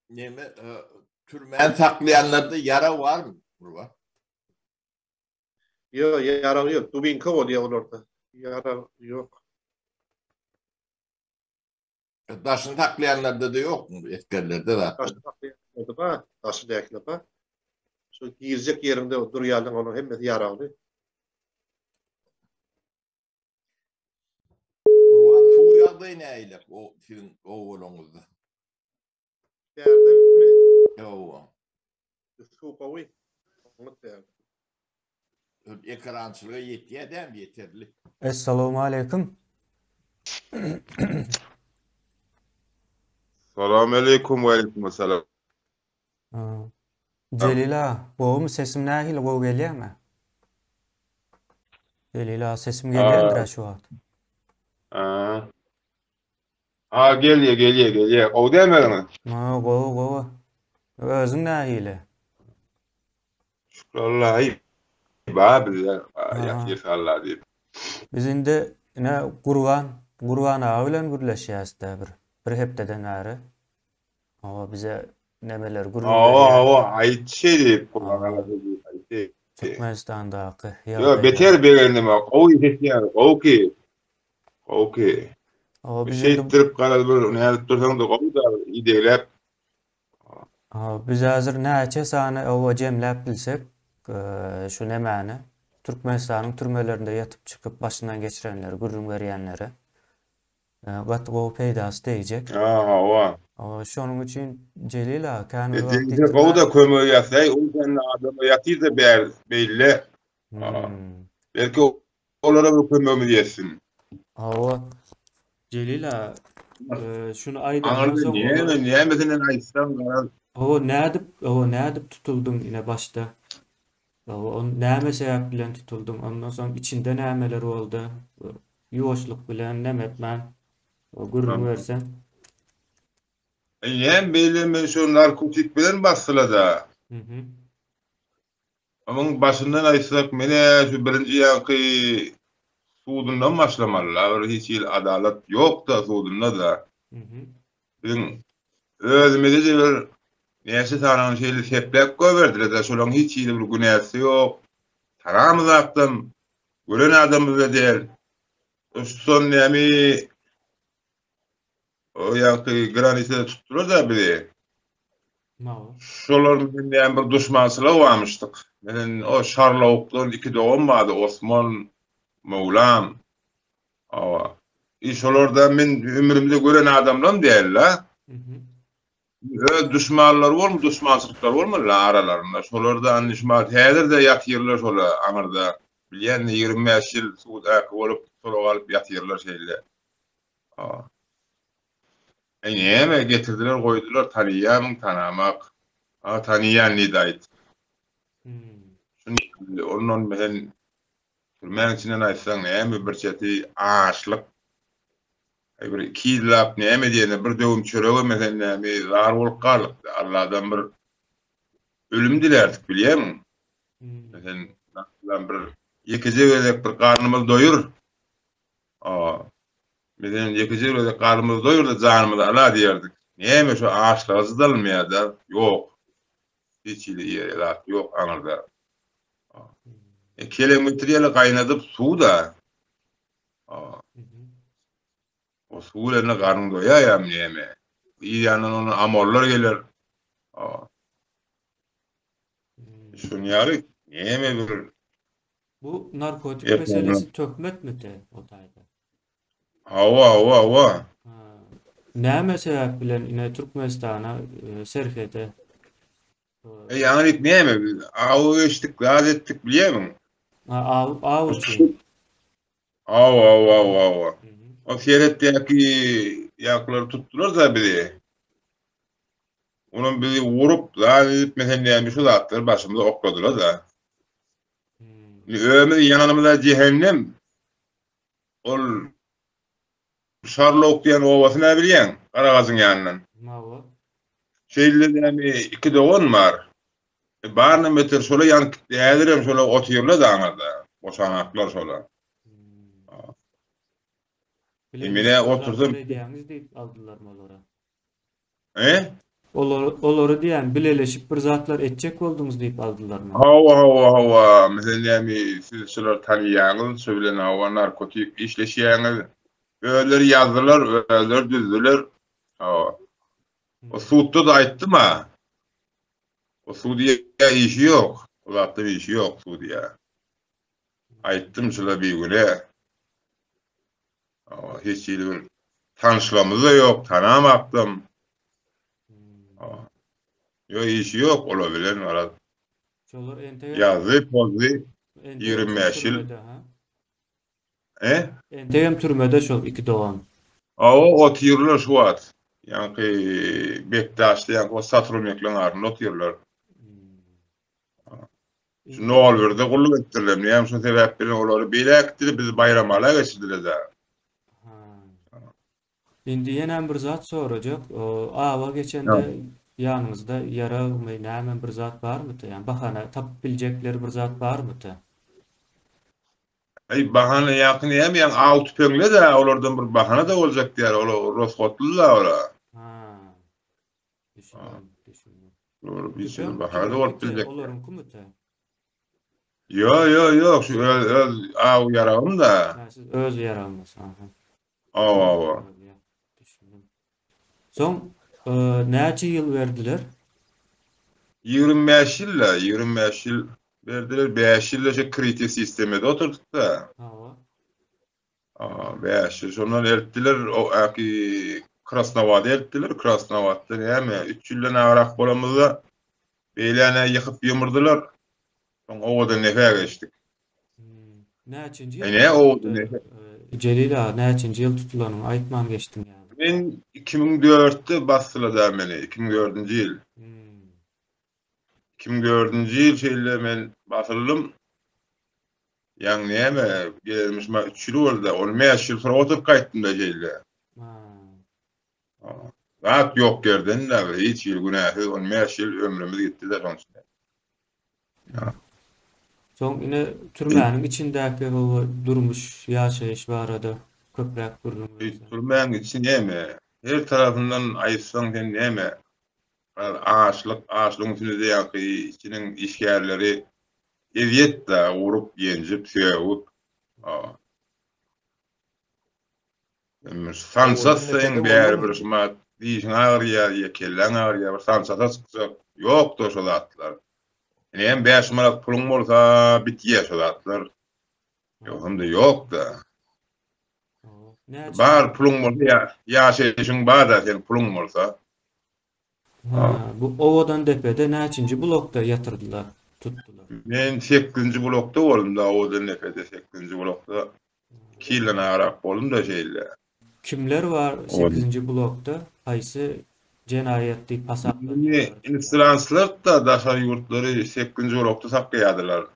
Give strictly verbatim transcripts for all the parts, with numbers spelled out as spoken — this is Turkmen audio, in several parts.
Neme, e, türmen saklayanlarda yara var mı? Burada? Yok, yara yok. Dubinka o diye orada. Yara yok. Taşını saklayanlarda da yok mu? Eskerlerde de. Taşı taklayanlarda ba, taşı dekle ba. Şu girecek yerinde dur yalın onun hemmeti yaralı. Urban su yağdı ne eyle o sizin o oğlunuzda. Derdi mi? Yo. Su kovi. Onu derdi. Ekrançılığı yetiye de mi yeterli? Assalamu alaikum. Selamun aleyküm ve aleyküm selam. Ha, Celila, boğum sesim nahil boğ geliyor mu? Celila sesim geliyor şu an. Ha. Ha geliyor geliyor geliyor. O demedin mi? Ha, go go. Özün nahile. Şükrüllahi. Babiller. Ha. Yakir Allah deyip. Biz indi ne Kurban, Kurban ağa bilen gürleşýäs da bir. Bir hepdeden näre. Ama bize nemeler gurur Oo berýär. o ayet şey deyip Kur'an Allah deyip. ayet şey. Türkmenistandaky Yo beter beğendim. O yetýär. Okey. Okey. Ama Bir biz şey indi tirip kaladı böyle ne yapıp dursan da o da iyi değiller. Ha, biz hazır näçe sany owa jemläp bilsek, eee, şu nämäni Türkmenistanyň türmelerinde yatıp çıkıp başından geçirenleri, gurrun berýänleri gat gowy peýdasy diýjek. Ha o. Ama şonuň üçin Celila kany Etenizde o da kömür yasay. O sen adamı yatır da ber belli. Hmm. Belki olara bir kömür yesin. Awa Celila eee, şunu aýdandan Anladın soň niye mi? Niye mesela Ayşe'den karar? o nädip, o nädip tutuldyň ine başta. O on näme sebäp bilen tutuldyň? Ondan soň içinde nämeler boldy? Ýuwaşlyk bilen nämetmän? O gurrun bersen. Niye böyle men şu narkotik bilen basıladı? Hı hı. Onun başından aysak mene şu birinci yankı suudundan başlamalılar. Hiç il adalet yok da suudunda da. Hı hı. Bizim özümede de bir neyse tanan şeyli seplek koyverdiler de şolan hiç il bir günahsı yok. Taramız aktım. Gören adamız da değil. Son nemi o yankı granite tutturur da biri. Mawa. Şoların bilen bir düşmansılığı varmıştık. Menen o Şarlawuk'tan iki doğum vardı. Osman, Mevlam. Awa. İşolarda men ömrümde gören adamdan değil la. Hı hı. Öz düşmanlar var mı? Düşmansızlıklar var mı la aralarında? Şolarda anlaşma häzir de ýatyrlar şola aňyrda. Bilýän ýygrimi beş ýyl suwda bolup soraw alyp ýatyrlar şeýle. Awa. Eýneme getirdiler, goýdular, taniýam, tanamak. Ha taniýan nidaýt. Hmm. Şunu onun mehen türmen içinden aýtsaň näme bir çeti aşlyk. Ay bir kidlap näme diýene bir döwüm çörege mesen näme zar bolup galyp Allahdan bir ölüm dilerdik bilýärmi? Hmm. Mesen lan bir ýekije gezek bir garnymyz doýur. Aa. Mesen ýekije gezek garnymyz doýur da janymyzy ala diýerdik. Näme şu aşlyk zyzdalmaýar da? Ýok. Hiç ile ýerler ýok aňyrda. E kilometreli kaynadıp su da. Aa. Hı hı. O sularına karnın doyayam niyeme. İyi yandan onun amorlar gelir. Aa. Hmm. Şunu yarı niyeme bir Bu narkotik Yapma meselesi tökmet mi te o taýda? hava hava hava. Ha. Näme sebäp bilen ine Türkmenistana e, serhede E yani niyeme avu içtik, gaz ettik bilýärmi? Ha, av av üçin. Hava hava hava hava. Hı hı. O seretteki yakları tuttular da biri. Onun biri vurup lan edip mesela şu zatlar başımıza okladılar da. Hmm. Ömür yanımızda cehennem. Ol Şarlok diyen ovası ne bilýän? Karagazın yanından. Mawa. Şeýle dämi iki dogan bar. E barny meter şola ýanyp dädirem şola otyrlar da aňarda. Boşanaklar şola. Hmm. Emine oturdum. Diýäňiz diýip aldylar mı olara? He? Olar olary diýen bileleşip bir zatlar etjek boldunuz diýip aldylarmy? Hawa hawa hawa. Mesela yani siz şular tanıyanız, söylenen hawa narkotik işleşýäňiz. Öýleri yazdylar, öýleri düzdüler. Hawa. O suutda da aýtdyma. O Suudiýe işi yok. Ulatda bir işi yok Suudiýe. Aýtdym şular bir güne. Hawa hiç bir tanışlamız da yok, tanamakdym. Hawa. Yo işi yok, olabilen ara. Şolar ente Yazdy, pozdy, ente yirmi beş yıl. türmede, ha? E? Entegem türmede şol iki dogan. O otyrlar şu wat. Ýani Bektaşda ýani o satrumekleň arynda otyrlar. Şu nolberde gulluk etdirler. Näme şu sebäp bilen olary bilekdir, biz bayramala geçirdiler. Ha. Indi ýene bir zat sorajak. O awa geçende ýanyňyzda ýara we näme bir zat barmy? Ýani bahana tapyp biljekleri bir zat barmy? Ay bahana ýakyn ýa-ni ýa aw tüpeňle de olardan bir bahana da boljak diýer. Olar rosgotlular olar. Ha. Düşündüm, düşündüm. Doğru bir şey bahana da bolup biljek. Olaryň kumyta. Yo yo yo şu öz öz aw ýaragym da. Ha, siz öz ýaramyz. Aha. Aw aw. Düşündüm. Soň e, näçe ýyl berdiler? ýygrimi beş ýylla, ýygrimi beş ýyl berdiler. beş ýylla şu kritik sistemede oturduk da. Hawa. Aa, beş ýyl şondan eltdiler, o aki Krasnowad'a eltdiler. Krasnowad'da näme üç ýyldan agrak bolamyzda beýlene ýykyp ýymyrdylar. Soň owada nefe geçdik. Näçinji E ne oldu, ne? Celil ağa näçinji ýyl tutulanyň aýtman geçdim ýa. Ben iki bin dörtde basdylar meni, iki bin dördünji ýyl. Hmm. iki bin dördünji ýyl şeýle men basyldım. Ýani näme, gelmiş ma üç ýyl boldy. on beş ýyl sonra oturup gaýtdym da şeýle. Ha. Rahat yok gerden de hiç ýyl günähi on beş ýyl ömrümiz gitdi de soňçy. Soň ine türmäniň içindäki o durmuş ýaşaýyş barada köprek gurulmagy. Türmäň için näme? Her tarafından aýtsaň hem näme? Ağaçlyk, ağaçlygyň içinde ýaky içiniň işgärleri eziýet de urup ýenjip söýüp. Aa. Emir sansasyň bäri bir şuma diýişiň agyrýar, ýekellen agyrýar, bir sansata çyksak, ýok da şol atlar. Näme beş manat pulun bolsa bitýär şol atlar. Ýok, hemde ýok da. Bar pulun bolsa ýaşaýyşyň bar da sen pulun bolsa. Ha, bu owadan depede näçinji blokda ýatyrdylar, tutdular. Men sekizinji blokda boldum da, owadan depede sekizinji blokda. iki ýyldan agrak boldum da şeýle. Kimler var sekizinji blokda? Haýsy jenaýat diýip hasaplanýar? Ni instanslar da daşar ýurtlary sekizinji blokda saklaýardylar.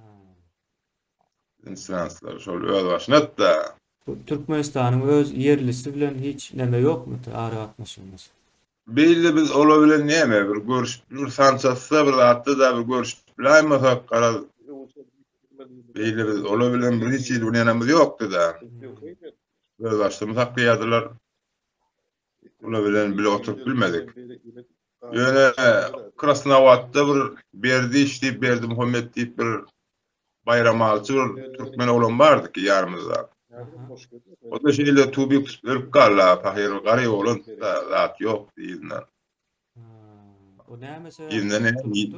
Instanslar şol öz başyna da. Bu Türkmenistanyň öz yerlisi bilen hiç neme ýokmy? Ara atmaşymyz. Beýle biz olabilen näme bir görüş, bir sansatsa bir atda da bir görüş biläýmesek gara. Beýle biz olabilen bir hiç ýyl ýanamyz ýokdy da. Öz başymyz saklaýardylar. Olabilen bile oturup bilmedik. Ýöne Krasnowad'da bir berdi işdi, berdi Muhammed diýip bir bayram alçy bir türkmen oğlan bardy ki ýarymyzda. O da şeýle tubi kıspırıp galla, pahir gary oğlan da zat ýok diýdiler. O näme sebäpden? Ýinde ne?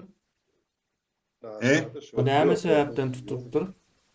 He? O näme sebäpden tutupdyr?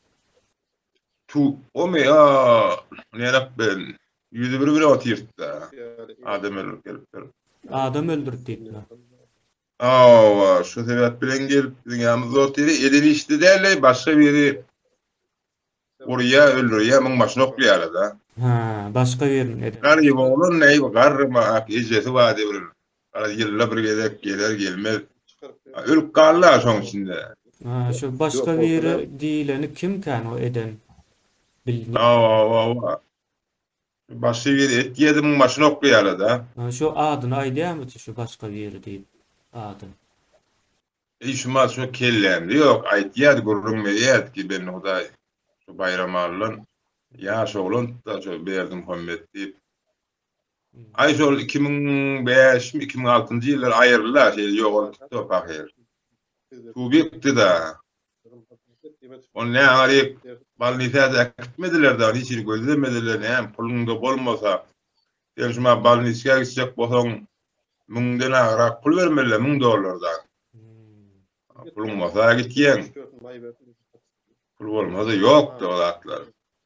Tu o me a nerap ben yüzü bir bir otyrtdy. Adam ölüp gelipdir. Adam öldürdi diýipler. Aa, şu sebäp bilen gelip biziň ýanymyzda otyry, edil işdi derler, başga biri oraya öldürýär, müň başyna oklaýar da. Ha, başga biriniň edil. Gary bolan näme garryma ejesi wady bir. Ara ýylla bir gezek geler gelmez. Ölüp gallar şoň içinde. Ha, şu başga biri diýileni kimken o eden? Bilmiyorum. Aa, aa. Başga biri et ýedi müň başyna oklaýar da. Ha, şu adyny aýdýarmy şu başga biri diýip adyn. Işma şu kellendi yok aýtýar gurrunmaýar ki ben Hudaý şu bayram alynan ýaş oglan da şu berdim Muhammed diýip Ay şol iki bin beş iki bin altıncı ýyllar aýrylar şey ýok topak yer. Tubikdi da. On ne arayıp balnitede gitmediler da hiç gözlemediler hem pulunda bolmasa sen şuma balniteye gitsek bolsaň müňden arak pul bermeliler müň dollardan. Pulun bolsa gitýän. Pul bolmasa ýok da olatlar.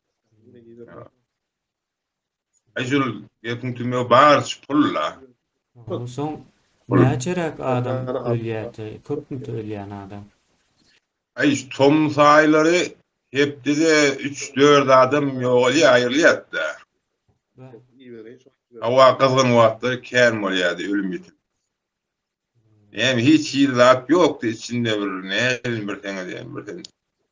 Ay şol ýetin tüme bar pulla. Soň näçerek adam ölýärdi? Köpmü ölýän adam? Ay şu tom sayıları hep de üç dört adam ýoly aýrylýar da. Hawa kızgın wagtda kän bolýardy ölüm ýetip. Hem hiç ýyllap ýokdy içinde bir näme bir teňe bir teňe.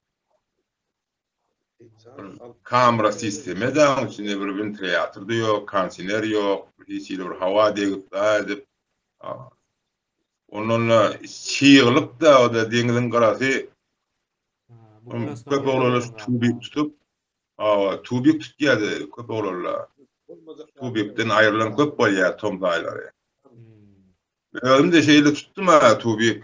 Kamera sistemi de onun içinde bir ventilatör da ýok, kondisyoner ýok, hiç ýyl bir hawa degip da edip. Onunla çiğılıp da o da denizin garasy köp oğlanlar tubik tutup, aa tubik tutýardy köp oğlanlar. Tubikden aýrylan köp bolýar tom daýlary. Özüm de şeýle tutdum ha tubik.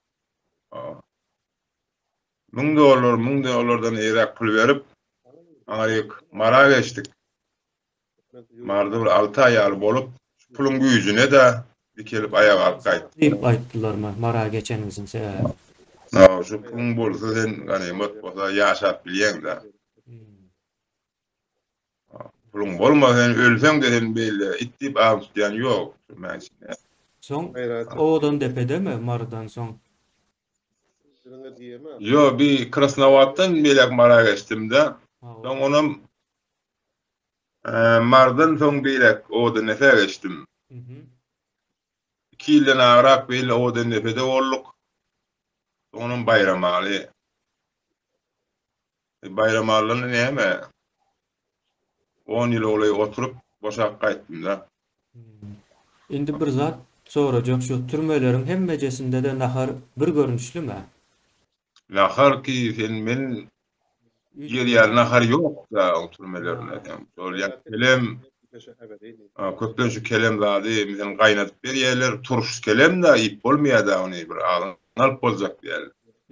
Müň dollar, müň dollardan eýrak pul berip, aňaryk mara geçdik. Marda bir altı aýal bolup, pulun güýjüne de dikelip aýaga alyp gaýtdy. Diýip aýtdylarmy mara geçenimiziň sebebi? No, şu pulun bolsa sen ganimet bolsa ýaşap bilýän da. Pulun bolmasa sen ölseň de sen belli itdip aýyp tutýan ýok. Mäňçe. Soň odan depedemi mardan soň? Yo, bir Krasnovatdan belek mara geçdim de. Soň onam mardan soň belek odan nefe geçdim. iki ýyldan arak belli odan nefede bolduk. Onun bayramaly. Bayramalyny näme? on ýyl olay oturup boşak gaýtdym da. Indi bir zat sorajak şu türmeleriň hemmejesinde de nahar bir görünüşlümi? Nahar ki sen men yer yer nahar ýok da o türmelerine. Şol ýa kelem köpden şu kelem zady men gaýnatyp berýärler, turuş kelem da ip bolmaýar da ony bir alyp boljak diýerler.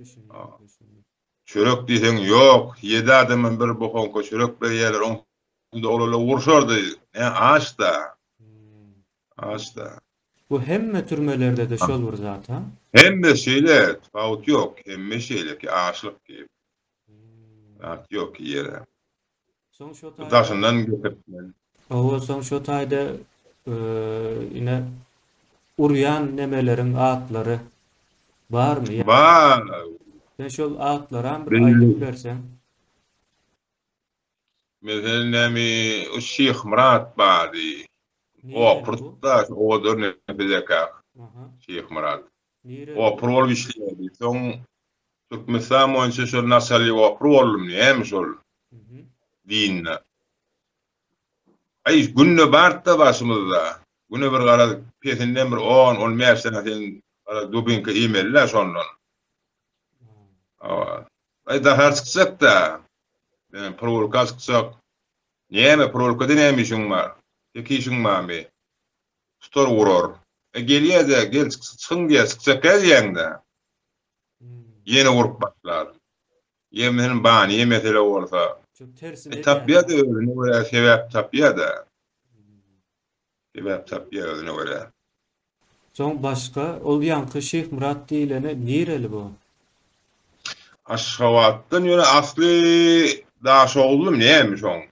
Çörek diýseň ýok, ýedi adamyň bir bokonko çörek berýärler, onda olala urşardy. Ne aç da. Aç da. Bu hemme türmelerde de şol bir zat ha? Hemme şeýle tafawut ýok, hemme şeýle ki açlyk ki. At ýok ýere. Soň şu taýda Daşyndan götüripmen. o soň şu taýda ine urýan nemeleriň atlary barmy? Bar. Sen şol atlaram bir Belli. aýdyp bersen. Mesela näme o Şeyh Murat bady. O purtda o dörne bileka. Aha. Şeyh Murat. Nire? O prol işledi. Soň Türkmenistan moýunça şol nasaly o prolum näme şol Mhm. dinne. Ay günne barda başymyzda. Günne bir gara pesinden bir on on beş sene sen gara dubinka emailler şondan. Awa. Ay da har çyksak da. Ben prol kasksak. Näme prol kodi näme işiň bar? Eki işiň barmy? Tutar urur. E gelýär de gel çyksyn diýe çyksak gelýäňde. Yeni urup başlar. Yemenin bani, yemesele olsa. Çok tersine. E tapya da özüne göre sebep tapya da. Sebep tapya özüne göre. Soň başga ol ýanky Şeyh Murat diýilene nireli bu? Aşgabatdan ýöne asly Daşoğlu näme şoň?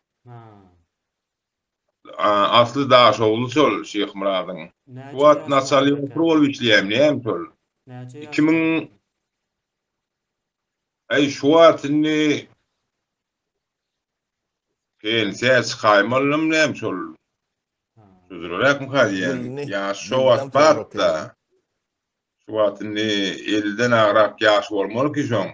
Ha. Asly Daşoğlu şol Şeyh Muradyň. Wat Nasaly Provolwiçliyem näme şol? iki bin Ay şu wagtyny Kensiz Haýmalym näme şol? Sözülerek mi hadiyen? Ya şu wagtda şu wagtyny elden arak ýaş bolmaly ki şoň.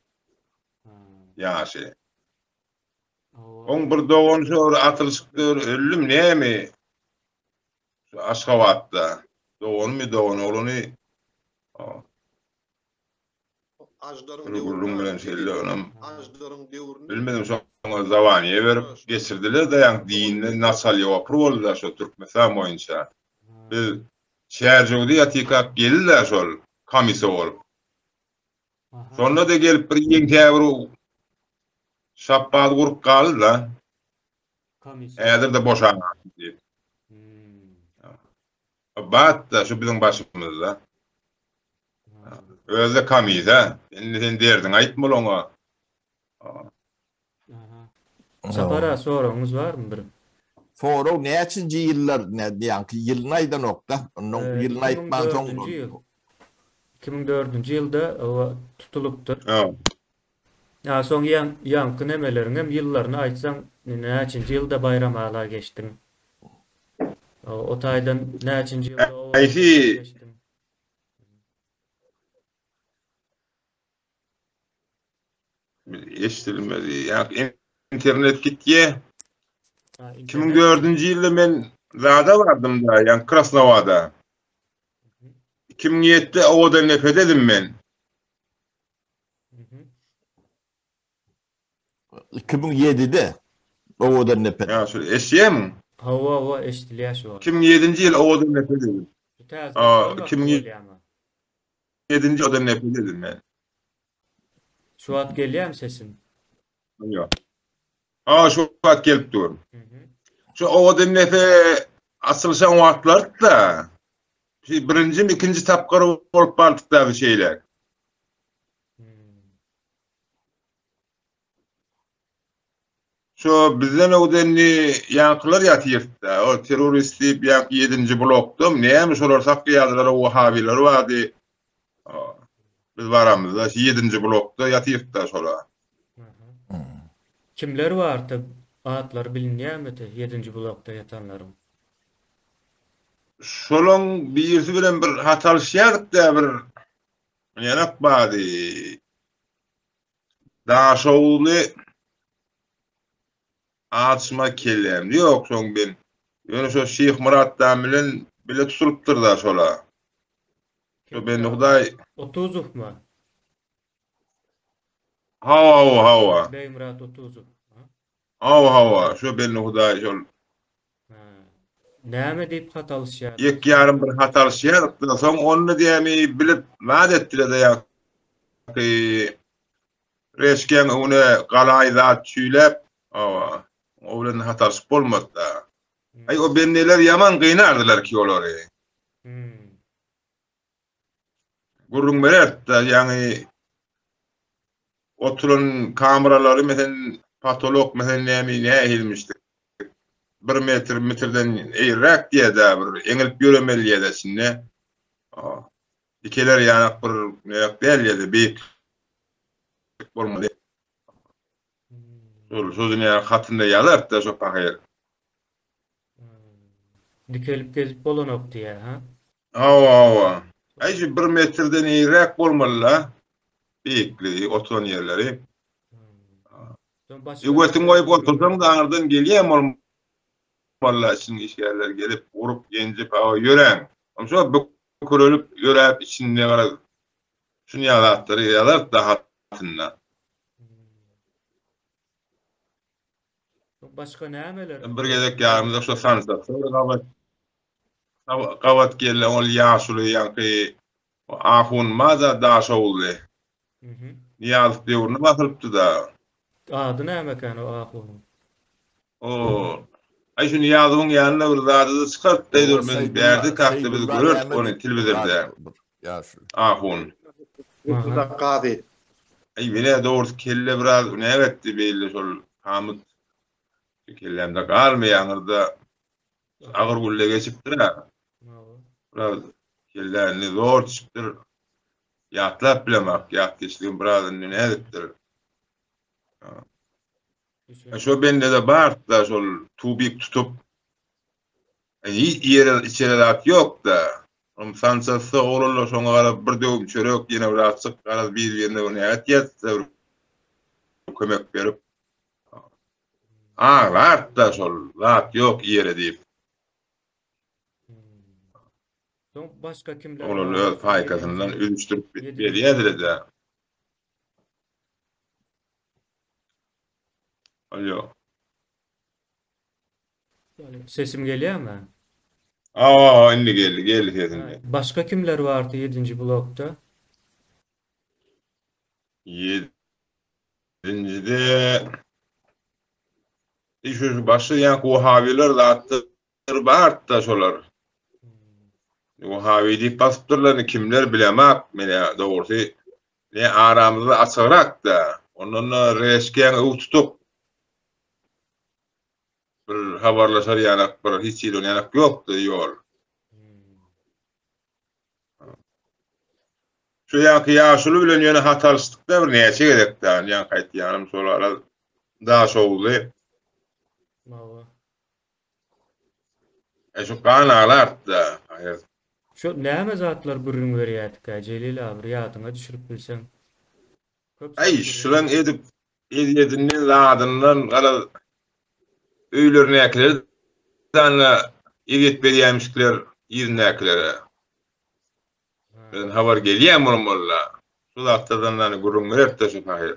Ýaşy. On bir dogan şol atylşykdyr, ölüm näme? Şu Aşgabatda. Dogan mi dogan olany? Ajdarın Gurrun bilen şeýle onam Ajdarın döwründe bilmedim şoňa zawaniye berip geçirdiler da ýa dinle nasal ýokry boldular şo Türkmenistan boýunça. Biz şäherjegde ýatykak geldiler şol komisiýa bolup. Aha. Sonra da gelip bir ýeň täbir şapbaz gurup galdy da Komisyon. ädir de boşanýar diýip. Hmm. Bat da şu bizim başymyzda. Ha. Özde komisiýa. Indi sen derdiň aýtmal oňa. Aha. Sapara soraňyz barmy bir? Foro näçinji ýyllar ne ýanky ýylyny aýdanokda. Onuň Ee, ýylyny aýtman soň iki bin dördüncü ýyl. iki bin dördüncü ýylda o tutulupdyr. Ha. Ya soň ýan ýanky nemelerini hem ýyllaryny aýtsaň näçinji ýylda bayram ala geçdiň? O, o taýdan näçinji ýylda o Aýsy geçdiň? eşitilmedi. Yani internet gitdi. Ha, internet- iki bin dördüncü ýylda men zada bardım da, yani Krasnovada. iki bin ýetide oda nefret edim men. Hı hı. iki bin ýedide o da nepet. Ya şu eşeýem. Hawa hawa eşdilýär şu. iki bin ýedinji ýyl oda nefret edim. Aa, iki bin ýedinji oda nefret edim men. Şu at gelýärmi sesim? Yok. Aa, şu wagt gelip dur. Hı hı. Şu oda nefret asylşan wagtlar da. Şu birinji, ikinji tapgar bolup bardyk da bir şeyler. Hmm. Şu bizden ödenli yankılar yatıyırdı. O teröristi ýa-ki ýedinji blokdum. Näme şolar sapky ýazylar o Wahabiler wady. Biz baramyzda ýedinji blokda yatıyırdı şolar. Aha. Kimler wardy? Atlar bilinýärmi ýedinji blokda ýatanlaryň? Şolaň birisi bilen bir hatalşýardyk da bir ýanak bady. Daşowly atma kellem. Yok soň ben. Ýöne şo Şeyh Muratdan bilen bile tutulupdyr da şolar. Şo ben Hudaý Otuzuk mu? hawa hawa. Beýmurat Otuzuk. Ha? Hawa hawa. Şo ben Hudaý şol Ha. Näme diýip hatalşýar? Ýek ýarym bir hatalşýar, soň onu diýemi bilip wad etdiler da ýa-ki reşken onu galaý zat çüýlep, awa, o bilen hatalşyp bolmaz da. Ay o benneler ýaman gynardylar ki olary. Hmm. Gurrun berert da ýani oturan kameralary mesen patolog mesen näme nähilmişdi. bir metr metrden eýrak diýe-de bir eňilip göremeli ýa-da sinne. Aa. Ikeler ýanak bir näyak däl ýa-da beýik bolmady. Şol sözüne hatynda ýalar da şo pahyr. Dikelip gezip bolanok diye ha? Awa awa. Aýjy bir metrden eýrak bolmaly. Beýikli oturan ýerleri. Ýöwetiň goýup otursaň da aňardan gelýär bol. Vallahi şimdi işgärler gelip vurup genjip awa ýören. Ama şo bökürülüp ýörep içinde gara şunu ýalatdyr ýalar da hatynda. Başka nämeler? Bir gezek ýarymyzda şo sansat. Gawat gawat gelle ol ýaşuly ýa-ki ahun maza daşowly. Mhm. Ýazyp döwrüne basylypdy da. Ady näme kan o ahunun? O ay şunu ýazygyň ýanyna bir zady çykarp diýdirmen berdi kakty biz görüp onu telewizorda. Ýaşy. Ahun. Burada qady. Ay bile doğru kelle biraz ne etti belli şol Hamid kellemde galmaýanyrda agyr gulle geçipdir ha. Biraz kellerini zor çıktır. Yatlap bilemek, yat geçtiğim biraz ne edipdir. Şo bende de bar da şol tubik tutup hiç yer içerilat yok da. Om sansası olurlar şoňa garap bir döwüm çörek ýene bir açyk garaz bir ýerine onu ýetýär kömek berip. Ah, var da şol zat yok ýere diýip. Son başka kimler? Onu öz faykasından üzüştürüp berýärdir de. Alo. Sesim geliyor mu? Aa, indi geldi, geldi Ha, sesinde. başka kimler vardı yedinci blokta? Yedincide şu başı yani Vahabiler da attır bart da şolar. Vahabi deyip basıptırlarını kimler bilemek. Mene doğrusu ne aramızda açırak da onunla reşken ıv tutup bir haberlaşar yanak bir hiç ilon yanak yoktu yol. Şu yankı yaşılı bilen yöne hatalıştıkta bir neyse gedekten yan kayıt yanım solara daha soğulu. Mava. E şu kanalar da hayır. Şu näme zatlar bürün berýärdik Celil abi ýadyňa düşürüp bilseň. Köp Ay zat şulan edip ediyedinin ladından kala öýlerine ekler sana edip berýärmişler ýerine. Ben haber gelýär bunun bolla. Şu zatlardan hani gurrun berip de şu hayır.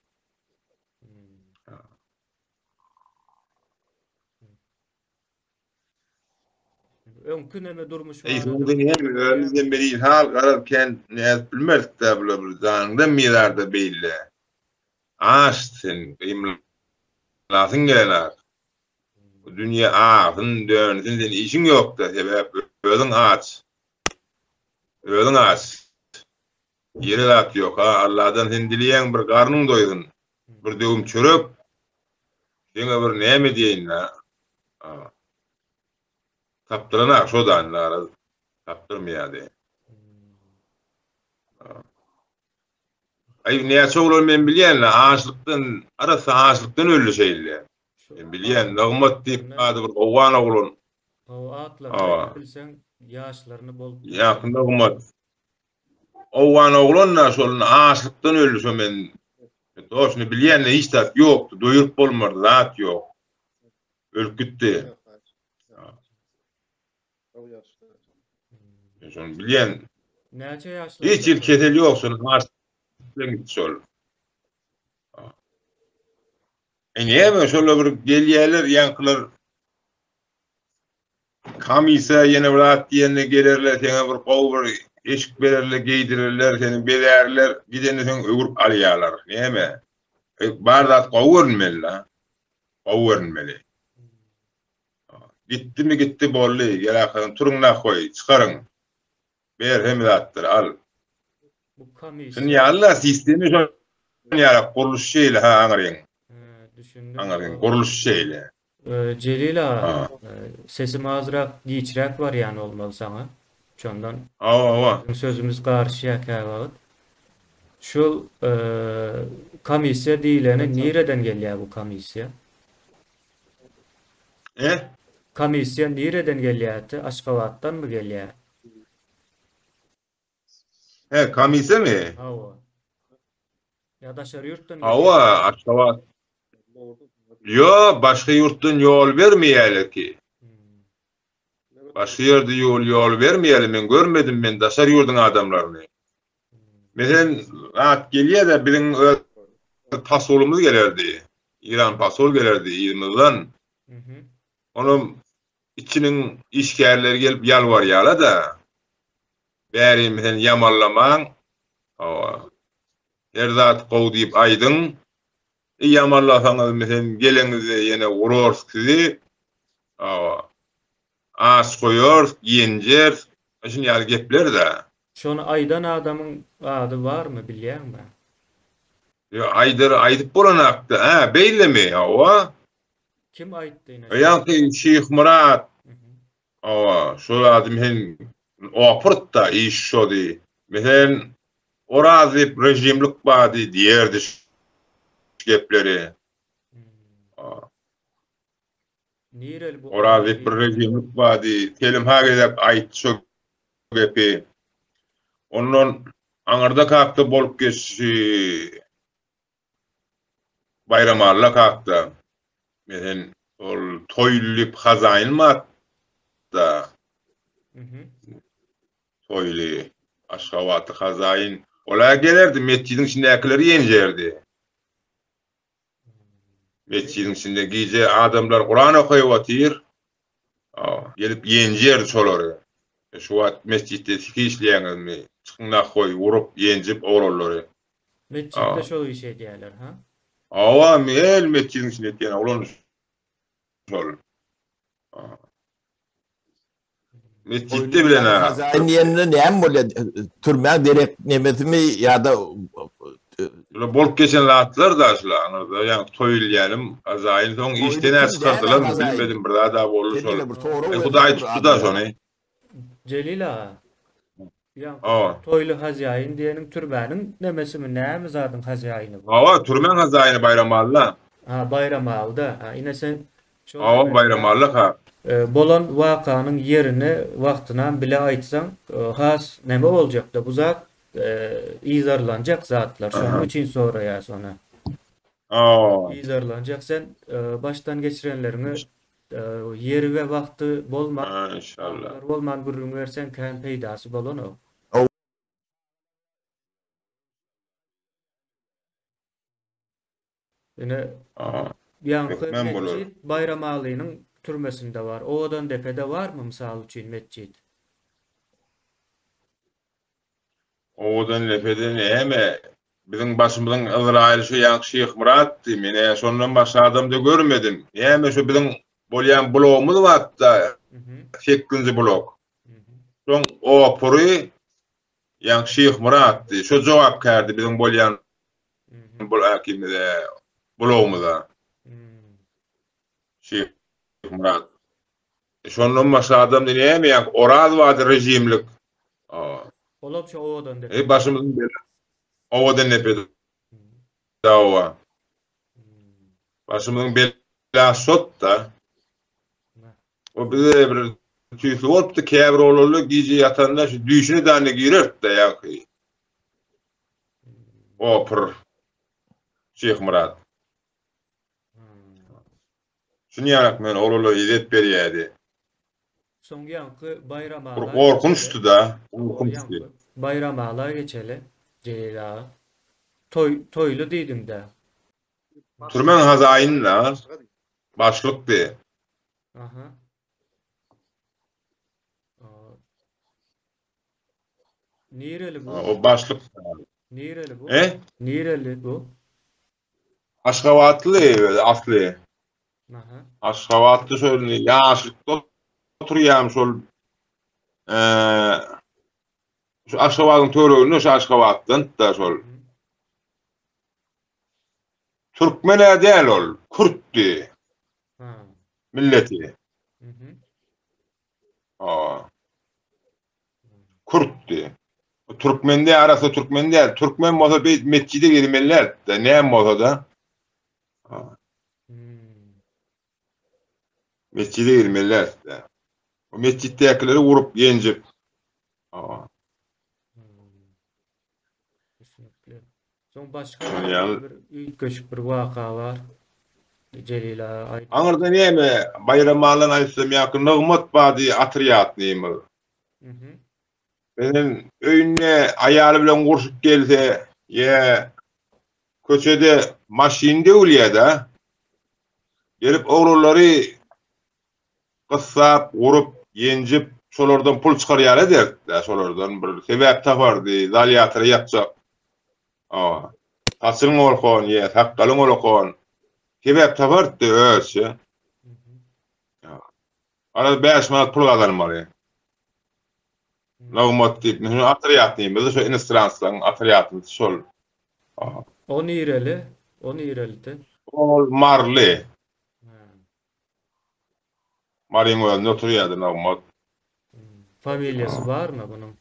Öňkü näme durmuş Ey bar? sonunda niye önümüzden beri hal kararken ne bilmedik de böyle bir zanında milarda belli. Açtın, imlasın gelenar. Bu dünya ağzın dönsün, senin işin yok da sebep özün aç. Özün aç. Yeri lat yok ha, Allah'tan sen dileyen bir karnın doydun. Bir dövüm çörük. Sana bir ne mi diyeyin la? Taptırana şodan la. Taptırmayadı. Ay ne çoğulur men bilýän açlykdan, arasy açlykdan öldü şeýle. Men bilýän nagmat diýip adı bir owan oglun. O atlar Aa. bilseň ýaşlaryny bol. Ýakynda nagmat. Owan oglunna şolun açlykdan öldü şo men. Toşny bilýän hiç tat ýokdy, doýurup bolmady, zat ýok. Ölüp gitdi. Şonu bilýän Näçe ýaşlar? hiç il ketel ýoksun, açlykdan gitdi şol. E näme şola bir gelýärler, ýankylar kamisa ýene birat diýende gelerler, seňe bir gowy bir eşik bererler, geydirirler, seni belerler, gidende sen öwürüp alýarlar. Näme? E bar zat gowy görünmeli la. Gowy görünmeli. Gitti mi gitti bolly, gelakyn turuňla koy, çykaryň. Ber hem zatlar al. Bu kamis. Sen ýa-Allah sistemi şo ýarap guruluş şeýle ha aňaryň. Düşündüm. Aňaryň guruluş şeýle. Ee, Celil ağa, Ha. e, sesim azrak giçrek var yani olmalı sana. Şondan Awa awa. sözümüz karşı ýakabat. Şol e, komissiya diýileni nireden gelýär bu komissiya? E? Komissiya nireden gelýärdi? Aşgabatdan mı gelýär? He, kamise mi? Hawa. Ya da şary ýurtdan Awa, Aşgabat. Yo, başka yurtdan yol vermeýärler ki. Başka ýerde yol yol vermeýärler. Men görmedim men daşar ýurdun adamlaryny. Mesen at gelýär de biziň pasolumuz gelerdi. İran pasol gelerdi ýylmyzdan. Mhm. Onun içinin işgärleri gelip ýalbarýarlar da. Bäri mesen ýamanlamaň. Awa. Her zat gowy diýip aýdyň. E ýamanlasaňyz mesen geleňizde ýene urorskizi. Awa. As koýar, ýenjer, şunu ýaly gepler da. Şonu aýdan adamyň ady barmy bilýärmi? Yo aýdyr aýdyp bolanakdy. Ha, beýlemi? Awa. Kim aýtdy ine? Ýa-ni Şeyh Murat. Mhm. Awa, şol adam hen opurtda iş şodi. Mesen Orazip rejimlik bady diýerdi gepleri. Awa. Nirel bu? Orazip rejimlik bady kelim hagedip aýtdy şo gepi. Ondan aňarda kakty bolup geçdi. Bayramalla kakty. Mesen ol toýlyp hazaynmat da Mhm. toýly Aşgabaty hazayn ola gelerdi, mescidiň içindekileri ýenjerdi. Mescidin içinde giyce adamlar Kur'an okuyup otyr. Aa, gelip yenjer şolary. Şu wagt mescidde siki işleýänmi? Çykyna koy, urup yenjip oralary. Mescitte şo iş edýärler, ha? Awam el mescidin içinde etýän ulan şol. Aa. Mescidde bilen ha. Hazayn ýerinde näme bolýar? Türmäň derek nemesimi ýa-da Şöyle bolup geçen latlar da şöyle anırdı. Yani toylayanım, azayın son işten çıkardılar mı bilmedim bir daha da bolur şöyle. E Hudaý tuttu da şonu. Celila. Ya Aa. toylu hazyayın diýeniň türbäniň nemesimi näme zadyň hazyaýyny bu? Awa türmen hazaýyny bayramalla. Ha bayram alda. Ha ine sen şo Awa bayramalla ha. e, bolan wakanyň yerini wagtyna bile aýtsaň, e, has näme boljak da bu zat e, izarlanjak zatlar. Şonuň üçin soraýar sonra. Aa. İzarlanjak sen e, baştan geçirenlerini e, yeri we wagty bolma. Ha, inşallah. Bolman gurrun bersen kan peýdasy bolan o. Ine Aa. ýa-da Men bolar. mescid Bayram Alynyň türmesinde var. Odan depede var mı misal üçin mescid? Odan lepeden eme bizim başımızın Izrail şu ýa Şeyh Murat mene şondan başga adamda görmedim. Eme şu bizim bolýan blogumuz wagtda sekkinji blog. Soň o pury ýa Şeyh Murat şu jogap berdi bizim bolýan bol hakimde blogumuzda. Şeyh Murat. Şondan başga adam diýemi ýa Oraz wady rejimlik. Aa. Olap şu odan depede. E başımızın beli. Ovadan nepedi. Dava. Başımızın beli sot da. O bize bir tüysü olup da käbir olarly gije ýatanda şu düýşüni dany girer da ýa-ki. O pır. Şeyh Murat. Şunu ýarak men olarly izet berýärdi. Soňky ýanky bayram Bir ala. korkunçdy da. Korkunçdy. Bayram ala geçeli. Celila. Toy toylu diýdim de. Türmen hazaýynla başlykdy. Aha. Aa. Nireli bu? O başlyk. Nireli bu? E? Nireli bu? Aşgabatly asly. Aha. Aşgabatly şöyle ýaşlykda oturýam şol eee şu Aşgabatyň töreginde şu Aşgabatdan da şol Türkmen edel ol, Kürtdi Ha. milleti. Hı hı. Aa. Kürtdi. Türkmende arasy Türkmen değil. Türkmen bolsa bir mescide girmeler de näme bolsa da. Aa. Hmm. Mescide girmeler de. O mesciddekileri vurup yenjip. Aa. Kesinlikle. Son başka Yani- bir ilk köşk bir vaka var. Celila ay. Aňyrda näme bayram alan aýsam ýa-ki Nygmat bady atriýat näme. Hı hı. Benim öýüne aýaly bilen gurşup gelse ýa köçede maşinde ulýa da gelip oğlulary gyssap, urup, yenjip şolardan pul çykarýar eder da şolardan bir sebäp tapardy, zalýatry ýatjak. Aa. Tasyň olkon ýa takkalyň olkon sebäp tapardy öýçe. Hı hı. Ara beş manat pul gazanmaly. Nagmat diýip, men atriýat diýip, şu inostranslaryň atriýaty şol. Aa. O nireli? O nireli? Ol marly. Ha. Maryň ölüne oturýardy Nagmat. Familyası var mı bunun?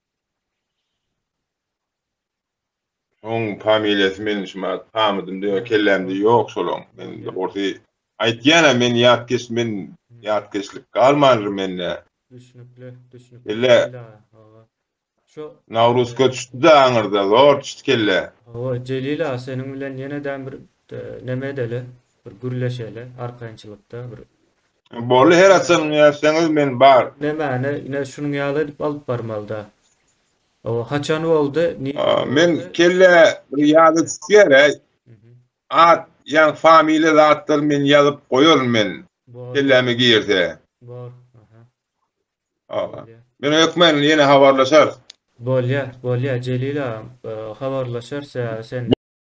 Oň familiýasy men şuma tamydym diýip kellemdi ýok şolaň. Men orty aýtýana men ýatkeş men ýatkeşlik galmandy mende. Düşünükle, düşünükle. Elle- Celila, hava. Şu Navruz kötüştü de aňyrda, zor düştü kelle. hava Celila senin bilen ýeneden bir e, neme edeli, bir gürleşeli, arkançylykda bir Bolly her atsan ýaşsaňyz men bar. nemene ine şunuň ýaly edip alyp barmalda. O haçan boldy? Ni? Aa, men kelle bir ýady düşýär. Hı hı. At yani familya zatlar men ýazyp goýarym men. Bor. Kellemi giýerse. Bor. Aha. Aa. Bolýar. Men ökmen ýene habarlaşar. Bolýar, bolýar. Jelila e, habarlaşarsa sen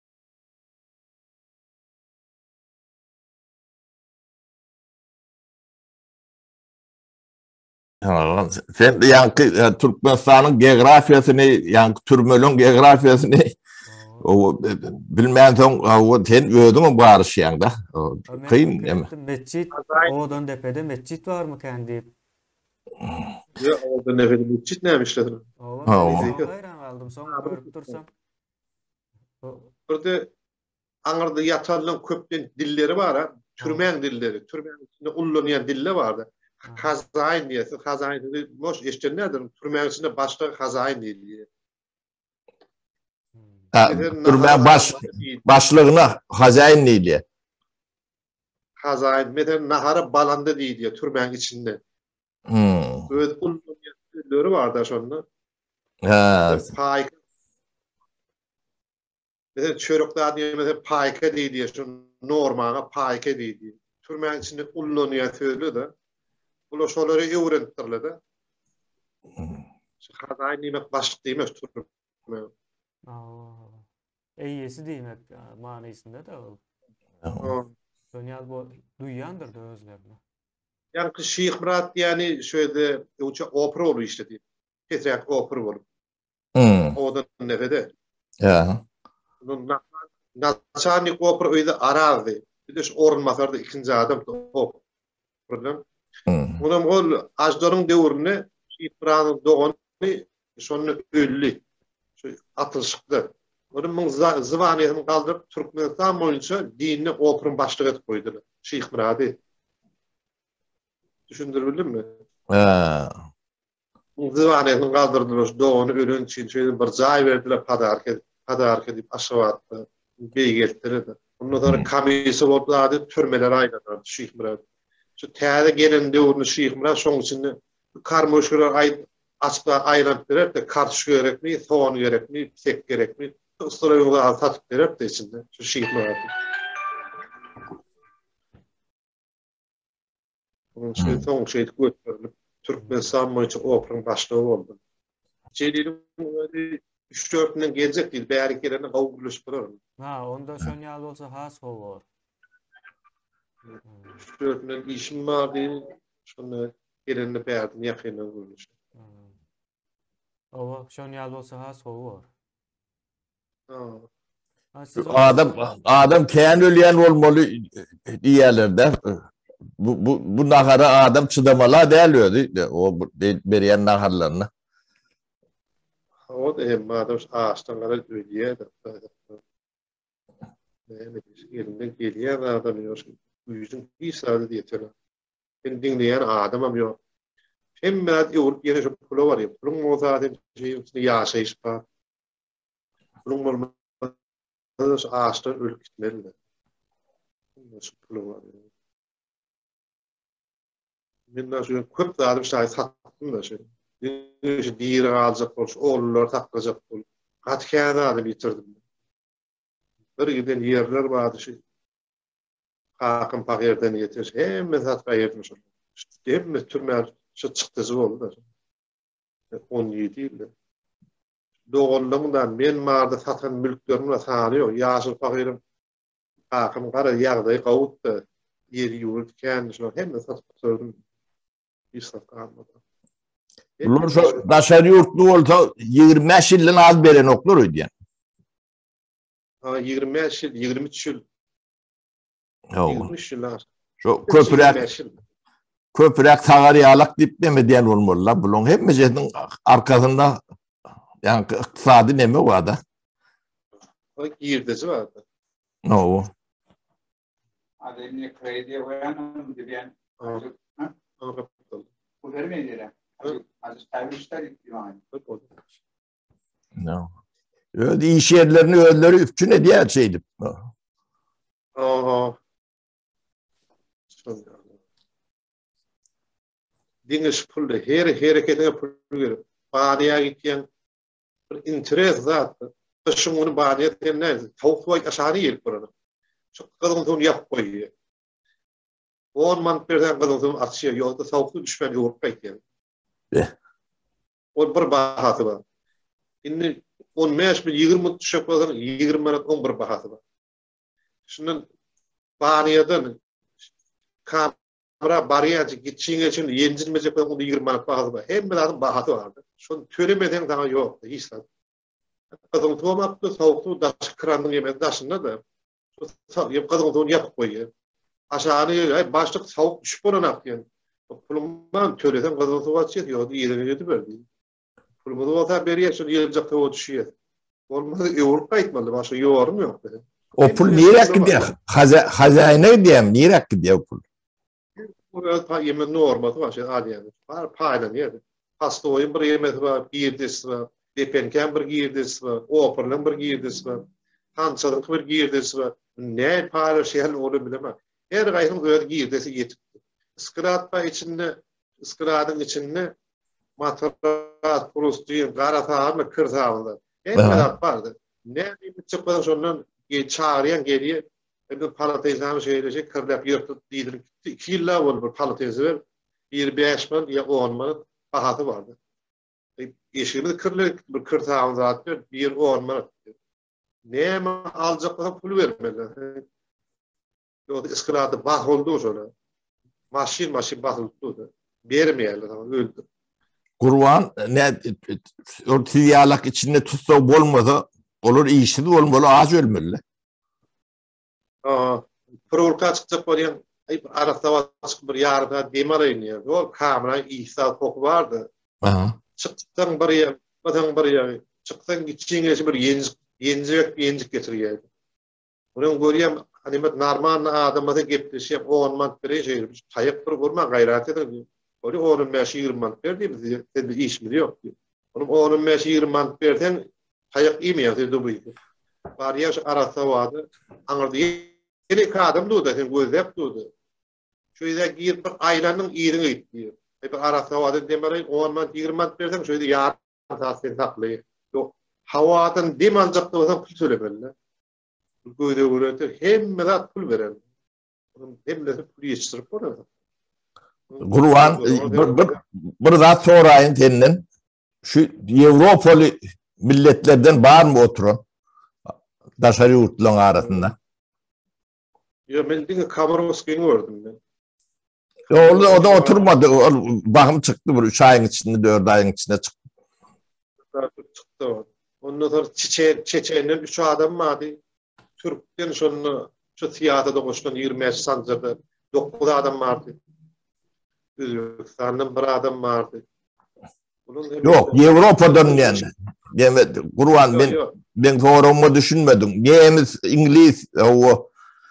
Ha, sen yankı e, Türkmenistan'ın geografiýasyny, yankı türmelüň geografiýasyny o bilmeýän soň o sen özüň barışýaň-da. Kıyın eme. Mescit, odan depede mescit var mı kendi? Ya orada nefedi mescit nämişler? Owa Ha, hayran kaldım. Soň görüp tursam. Burada aňyrda ýatarlaryň köpden dilleri bar ha. Türmen dilleri, türmen içinde ullanýan diller bardy. Hazayn diýesi, hazayn diýdi. Moş eşitdenlerdir. Türmen içinde başga hazayn diýilýär. Türmen baş başlygyna hazayn diýilýär. Hazayn meden nahara balanda diýilýär türmen içinde. Hmm. Öz ullanýan dilleri bardy şonda. Ha. Paýka. Meden çörükler diýýär, meden paýka diýilýär. Şu normaga paýka diýilýär. Türmen içinde ullanýan sözler de bu şolary öwrentirler de. Hazayn diýmek başlyk diýmek türmen. Aa. Eýesi diýmek manysynda da ol. Dönýäl bu duýýandyr da özlerini. Yani Şeyh Murat yani şöyle uça opera oluyor işte diye. Petrak opera oluyor. Hmm. O da nefede. Ya. Bunun Naçarnik opera öyle arazi. Bir de şu orun masarda ikinci adam o problem. Hmm. Bunun ol ajdorun devrine Şeyh Murat'ın doğanı şonu öllü. Şu atılışıklı. Onun mun zıvaniyetini kaldırıp Türkmenistan boyunca dinini operun başlık etip koydular. Şeyh Murat'ı. Düşündürebildin mi? Ha. Zıvaniyetini kaldırdılar. Doğanı ölün için şöyle bir zay verdiler. Padarke, padarke deyip aşağı attı. Bey getirdi. Ondan sonra kamisi oldulardı. Türmeler aylanlardı Şeyh Murat. Şu täze gelen devrinde Şeyh Murat şoň içinde karmoşgara ait açıklar aylanıp berip de karşı gerekmi, soğan gerekmi, tek gerekmi. Ustura yolda satıp berip de içinde. Şu Şeyh Murat. Onun şey son şey götürülüp Türkmenistan boyunca operun başlığı oldu. Celil'in üç dörtünden gelecek değil, bäri geleni gowguluş durarım. Ha, onda şonýal bolsa has howar. üç dörtünden işim var diye şonu geleni berdim ýakyna gowguluş. Owa şonýal bolsa has howar. Ha. Adam adam keň ölýän bolmaly diýerler-de. Bu bu bu nahara adam çydamala dälýärdi. O berýän naharlaryny. O da hem adam ağaçtan kadar ölüyor da. Yani elinden geliyor adam yok. Yüzün bir saat diye tela. Ben dinleyen adamım yok. Hem ben diyor yine şu pulu var ya. Pulun o zaten şey yaşayış var. Pulun olmaz ağaçtan ölüp gitmeli. Şu pulu var ya. Ben de şu köp de adam şey sattım da şey. Şu diğer alacak olmuş, oğullar takılacak olmuş. Katkâne adım bitirdim. Bir giden yerler vardı şey. Hakim Pakir'den yetir. Hem satka yermiş. Hem türmer şu çıktısı oldu. on yedi yılda. Doğullığından men marda satan mülklerimle sanıyor. Yaşıl Pakir'im Hakim kara yağdayı kavuttu. Yeri yurt kendisine hem satkı bir satka almadı. Bular şu daşary ýurtly bolsa ýygrimi beş ýyldan az beren oklar öýdýän. Ha ýygrimi beş ýyl, ýygrimi üç ýyl. ýygrimi üç ýyl. Şu köpürek köpürek tagarýalyk diýip demedýän bolmalylar. Bular hemmejetiň arkasynda ýani ykdysady neme barda? O girdesi bardy. No. Ademle krediye koyanım diyen. Ha? Bu vermeydiler. Az servisler ihtimali. No. Öde iş yerlerini ölleri üpçün ediyor şeydi. Aha. Dingiş pulda her hareketine pul verip baniya gitken bir interes zat. Şunu onu baniya denler. Tavuk aşağı gelip burada. Çok kadın yap koyuyor. on man perden kadın atışıyor. Yolda savuklu düşman yoğurt kayıtıyor. O bir bahatı var. Şimdi on beş bin yirmi düşük olan yirmi manat on bir bahatı var. Şunun baniyadan kamera bariyacı gitçiğine için yenilmeyecek olan yirmi manat bahatı var. Hem bir adam bahatı vardı. Şunu töremeden daha yok. Hiç lan. Kadın toğmakta savuklu daş kırandın yemeğin daşında da kadın toğunu yapıp koyuyor. Aşağıya başlık savuk düşüp ona akıyor. Pulumdan töreden kadın toğu açıyor. Yok iyiden ödü verdi. Pulumda olsa beri yaşın yılcak toğu düşüyor. Olmadı yoğurt kayıtmalı. Başka yoğurum yok. O pul nirek gidiyor? Hazayına gidiyor mu? Nirek gidiyor pul? Bu yemin ne olmadı var. Hadi yani. Payla niyedi. Hasta oyun bir yemedi var. Bir girdisi var. Depenken bir girdisi var. Operlın bir girdisi var. Hançalın bir girdisi var. Ne payla şeyler olur bilemem. Her gayrın böyle girdisi yetipti. Iskıratma içinde, ıskıratın içinde matrat, purustuyum, garatağım ve kırtağımda. Hem kadar vardı. Ne bir çıkmadan sonra çağırıyan geriye bir palatezden şeylecek, kırlap yırtıp değilim. İki yıllar oldu bir palatezi ver. Bir beş man ya on man pahatı vardı. Eşiğimiz kırlık bir kırtağımda atıyor, bir on man. Ne ama alacaklarına pul vermediler. Yolda ıskıratı bah oldu sonra. Maşin maşin bah oldu. Vermeyelim ama öldü. Kurban ne o tiyyalak içinde tutsa olmadı. Olur iyisi de olmalı, az ölmeli. Aa, provokasyon çıkacak var ayıp arada çıkıp bir yarıda demarayın ya. O kamera İsa tok vardı. Aha. Çıktan buraya, badan buraya, çıktan gittiğin bir yenci yenci yenci getiriyor. Onun görüyorum hani normal adamla gepleşip on man bir şey, tayak bir vurma gayret ediyor. Onu on beş yirmi man verdi bize, dedi iş mi yok. Onu on beş yirmi man verden tayak iyi mi yaptı bu? Var ya arada vardı. Anladı. Yine kadın durdu, sen gözlep durdu. Şöyle giyip bir aylanın iyiliğini gitti. Hep arada vardı demeyin on man yirmi man verden şöyle yarın tahsil taklıyor. Yok. Havadan demancaktı olsam pul söylemeliler. Gözde uğraştı. Hem merak pul veren. Hem de pul yetiştirip orada. Kurban bir, bir, bir daha sorayım senin. Şu Avrupalı milletlerden var mı oturun? Daşarı yurtların arasında. Ya ben de Kamarowski'ni gördüm ben. O, o da oturmadı. O, bakım çıktı bu üç ayın içinde, dört ayın içinde çıktı. Çıktı o. Ondan sonra Çiçe, Çeçe'nin üç adam vardı. Türk'ten şunu şu tiyatroda koştan yirmi beş sancıda dokuz adam vardı. Özbekistan'dan bir adam vardı. Yok, Avrupa'dan yani. Demedim. Kurban ben yok. Ben forumu düşünmedim. Neyimiz İngiliz o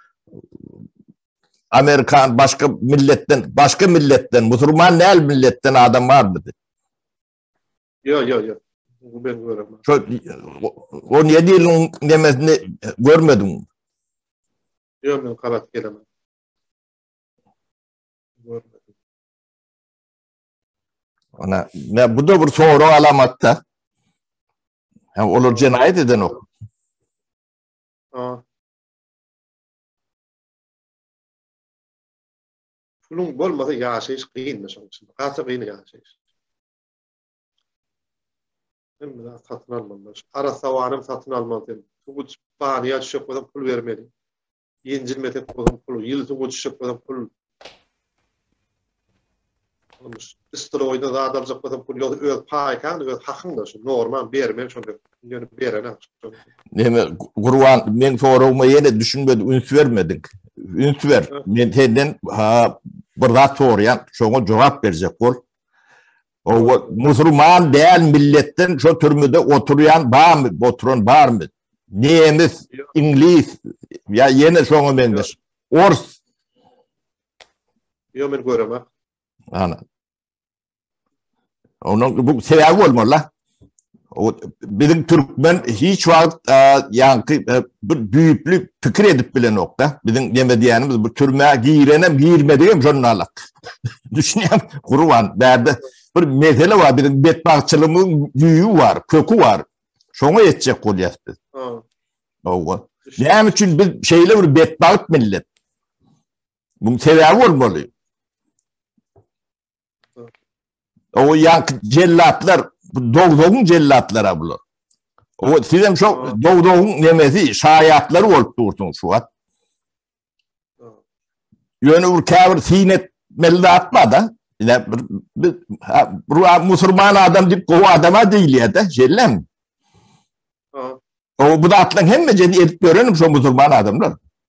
Amerikan başka milletten başka milletten Müslüman değil milletten adam var mıydı? Yok yok yok. Bu ben göremem. on yedi yılın demesini görmedim. Yok ben kalat gelemem. Görmedim. Ona ne bu da bir soru alamatta. Ha olur cinayet eden o. Aa. Pulun bolmasa yaşayış kıyınmış onun için. Kaça kıyın yaşayış. Hem de satın almamış. Ara savanım satın almalıyım. Bu bahaniye düşük olan pul vermeli. Yencilmete olan pul. Yıldızı düşük olan pul. Üstüne oyunda da adamcak olan pul. Yolu öyle paykan, öyle hakkın da şu. Normal vermem şöyle. Yani verene. Neyme, Kurban, ben sorumu yine düşünmedim. Üns vermedik. Üns ver. Ben senden bir daha soruyan, şuna cevap verecek ol. O Müslüman değil milletten şu türmüde oturuyan var mı? Oturan var mı? Neyemiz, İngiliz, ya yine şunu bendir. Ors. Yok ben göremem. Ana. Onun bu sebebi olmalı. O bizim Türkmen hiç vakit yankı bir büyüklük fikir edip bile nokta. Bizim demediğimiz bu türme giyirenem giyirmediğim jurnalak. Düşünüyorum Kurban derdi. Bir mesele var, bizim bedbahtçılığımın büyüğü var, kökü var. Şunu edecek oluyoruz. O Näme üçin biz şeýle bir betbagyt millet. Bu sebäbi bolmaly. O ýanky jellatlar, dogdogyň jellatlara bular. O sizem şo dogdogyň nemesi, şaýatlary bolup dursun şu wagt. Ýöne bir käbir sinet melde atmada. Ýa bir bir musulman adam diýip gowy adama diýilýär-de, jellem. O bu da atlan hemme jeni edip görenim şo musulman adamlar.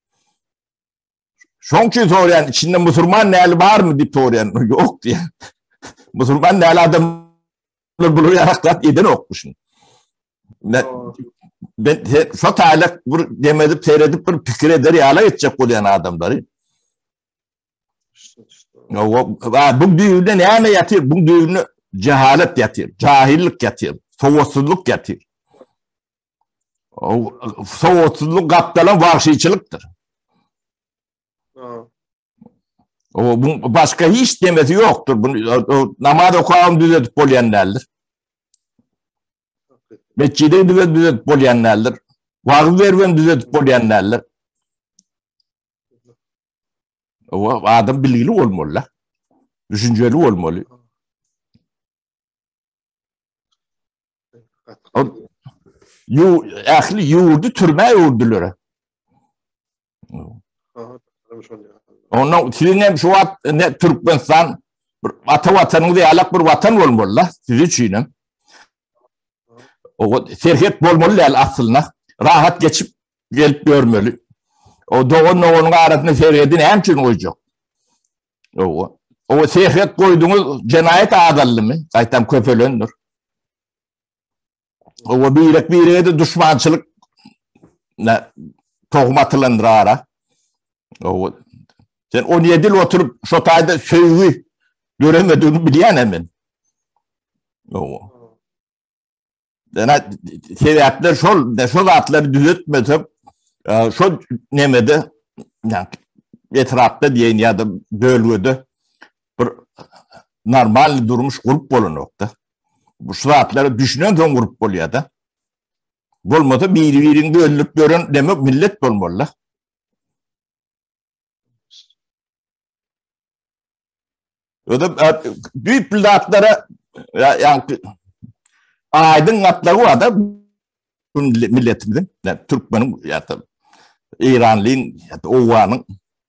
Şoňçy soraýan içinde musulman näli barmy diýip soraýan. Ýok diýär. Musulman näli adamlar bular ýaraklat eden okmuşyn. Ben şo taýlak bir demedip seyredip bir pikir eder ýala etjek bolýan adamlary. Bu düýünde näme ýatyr? Bu düýünde cehalet ýatyr, jahillik ýatyr, sowatsuzlyk ýatyr. O sowatsuzlyk gapdalan wagşyçylykdyr. O bu başka hiç demesi yoktur. Bunu namaz okuyan düzeltip bolýanlardyr. Meçhide düzeltip bolýanlardyr. Wagz berben düzeltip bolýanlardyr. O adam bilgili bolmaly. Düşünjeli bolmaly. Yu ähli ýurdu türme ýurdulary. Onun sizin şu at ne Türkmenistan ata vatanınızda ýalak bir vatan bolmaly siz üçin. O serhet bolmaly aslında. Rahat geçip gelip görmeli. O doğun onun arasında serhedin hem için koyacak. O o serhet koyduğunuz cenayet adallığı mı? Zaten köpölöndür. O birlik birliğe de düşmançılık ne tohmatılandır ara. O sen on yedi yıl oturup şu tayda sövgü göremediğini bilýän hemen. O. Yani sebäpler şol, de şol atları düzeltmesem, şol nemede, yani etrafta diýen ya da bölgede bir normal durmuş grup bolanokda. Bu şaratları düşünen soň grup bolýar-da. Bolmasa biri-biriňi öldürip gören demek millet bolmaly. Öde büyük milletlara yani aydın atları var da milletimizin, yani Türkmenin ya da İranlıyın ya da Owanyň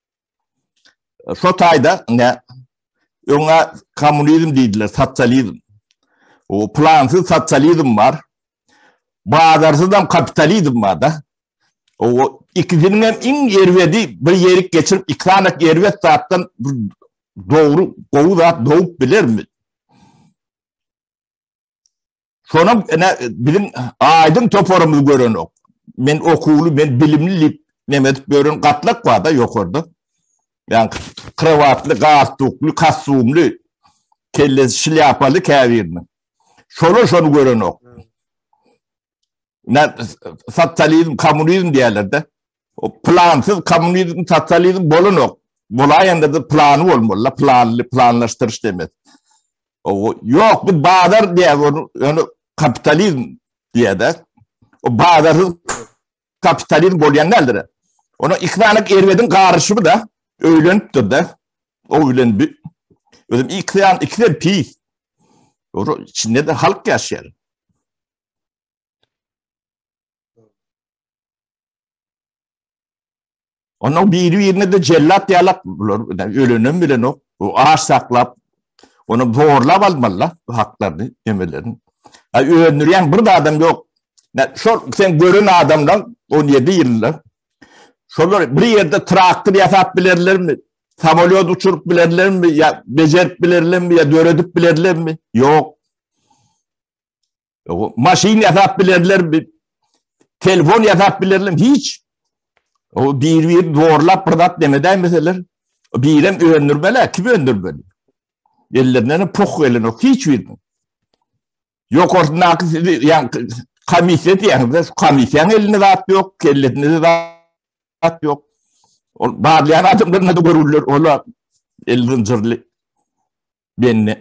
şu tayda ne ona komünizm diýdiler, sotsializm. O plansız sotsializm var. Bazarsız da kapitalizm var da. O ikisinin en ervedi bir yerik geçirip ikranak ervet zaten doğru gowy zat doğup bilir mi? Şona bilim aydın toporumuzu gören ok. Men okulu, men bilimli nemet gören gatlak var da yok orada. Yani kravatlı, gastuklu, kasumlu, kellesi şilyapalı käbirini. Şonu şonu gören ok. Ne sotsializm, komünizm diýerler de. O plansız komünizm, sotsializm bolan ok. Bolaýanda da plany bolmaly, planly, planlaşdyryş demek. O yok bir bazar diýär, onu kapitalizm diýär. O bazarsız kapitalizm bolýanlardyr. Onu ikranak erwedin garşymy da öýlenipdir da. O öýlenip. Özüm ikran ikide pi. O içinde de halk ýaşaýar. Onun biri-birine de cellat ýalak ölenem bilen o. O ağaç saklap, onu zorlap almalı haklarını, emelerini. Öğrenirken bir de adam yok. Şol sen görün adamdan on yedi yıllar. Şolar bir yerde traktör yasap bilerler mi? Samolyot uçurup bilerler mi? Ya becerip bilerler mi? Ya döredip bilerler mi? Yok. O maşin yasap bilerler mi? Telefon yasap bilerler mi? Hiç. O bir bir zorlap pırdat demeden mesela. Birem öğrenirmeler, kim öğrenirmeli? Ellerinden pok elini hiç verdim. Yok ortadan yani komisyet yani komisyen elini rahat yok, kelletini rahat yok. Bağlayan adamlarına da görürler, ola elin zırlı benimle.